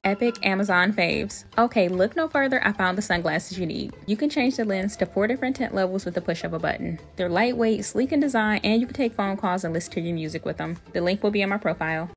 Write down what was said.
Epic Amazon faves. Okay, look no further, I found the sunglasses you need. You can change the lens to 4 different tint levels with the push of a button. They're lightweight, sleek in design, and you can take phone calls and listen to your music with them. The link will be in my profile.